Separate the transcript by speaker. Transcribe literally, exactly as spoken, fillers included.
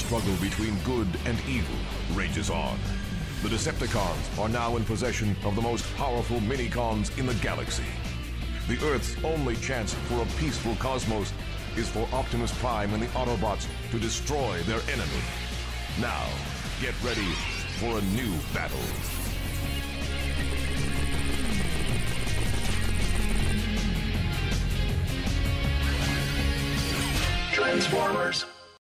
Speaker 1: struggle between good and evil rages on. The Decepticons are now in possession of the most powerful minicons in the galaxy. The Earth's only chance for a peaceful cosmos is for Optimus Prime and the Autobots to destroy their enemy. Now, get ready for a new battle.
Speaker 2: Transformers.